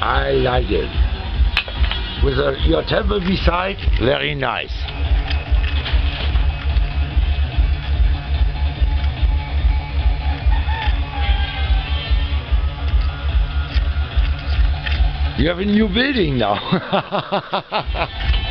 I like it. With your temple beside, very nice. You have a new building now.